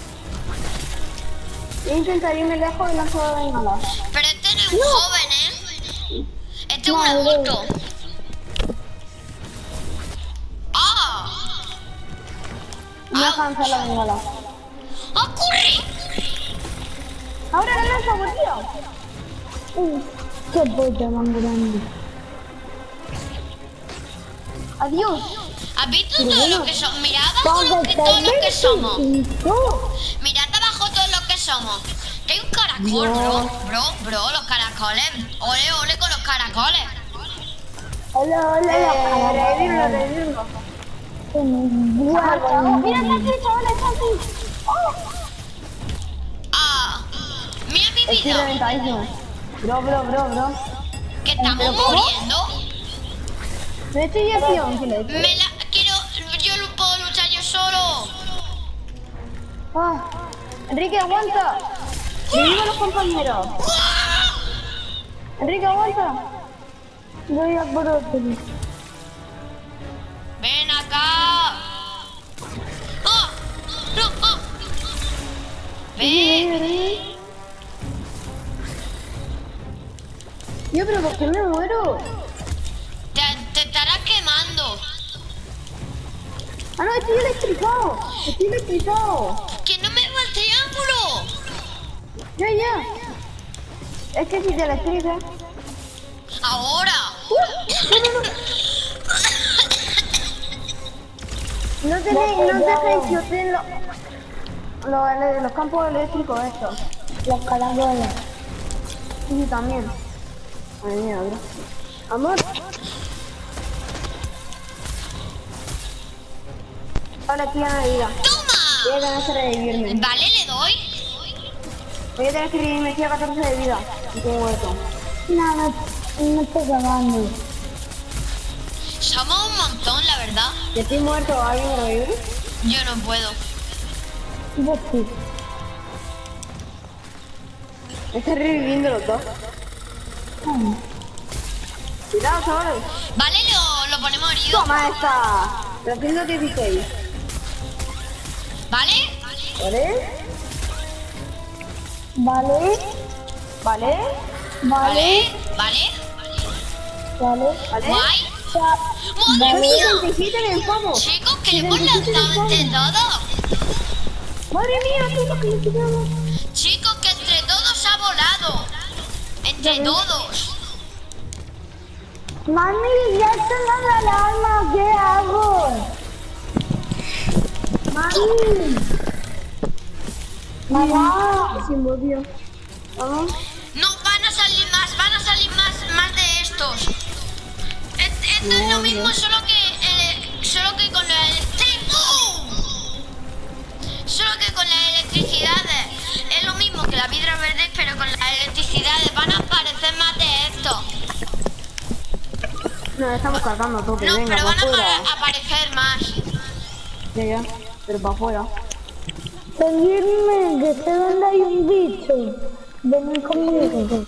Voy a intentar irme lejos y lanzo de bengala. Pero este no es un joven, ¿eh? Este es un adulto. ¡Ah! No me deja lanzar la bengala. ¡Ah, corre! Ahora la lanza, botía. Qué polla más grande. Adiós. ¿Has visto todo lo que somos? Mirad abajo todo lo que somos. Mirad abajo todo lo que somos. Que hay un caracol, bro, los caracoles. Ole, ole con los caracoles. Hola, Revivirlo. Mira, está aquí, chaval, está aquí. Ah, mira mi Estoy vida. reventadísimo. Bro. Que estamos muriendo. No estoy acción, que le Yo no puedo luchar yo solo. Enrique, aguanta. Revivimos los compañeros. Enrique, aguanta. Voy a por otro. Ven acá. ¡Ah! ¡No! ¡Ah! Ven. Yo, pero ¿por qué me muero? Te estarás quemando. Ah, no, estoy electrizado. ¡Que no me va el triángulo! Ya. Es que si te electrizas... ¡Ahora! No dejéis que os den los campos eléctricos estos. Los caracoles. Sí, también. Madre mía, bro. Amor. Ahora aquí ya me vida. ¡Toma! Voy a tener que revivirme. Vale, le doy. Voy a tener que revivirme, estoy a 14 de vida. Y estoy muerto. No estoy grabando. Somos un montón, la verdad. Yo estoy muerto, ¿alguien me revive? Yo no puedo. Yo sí. Me están reviviendo los dos. Cuidado, chavales. Vale, lo ponemos herido. Toma esta. 316. ¿Vale? ¿Vale? Vale. ¿Vale? ¿Vale? ¿Vale? Vale. ¿Vale? ¿Guay? Son ¡Madre mía! 77 en el fuego. Chicos, que le hemos lanzado entre todos. Madre mía, tú lo que le tiramos. Chicos, que entre todos ha volado. Entre todos. Mami, ya tengo la alarma. ¿Qué hago? Mami. Mamá. Se movió. Vamos. No, van a salir más de estos. Esto es lo mismo, solo que con la electricidad. Es lo mismo que la vidra verde, pero con las electricidades van a aparecer más de estos. No, estamos cargando a tope, No, venga, pero para van afuera. a aparecer más. Ya, pero para afuera. Seguidme, que sé dónde hay un bicho. Ven conmigo.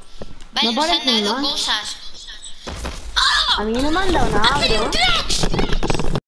Vale, No nos han parecen dado más. cosas. A mí no me han dado nada, ¡Hacen bro. tracks!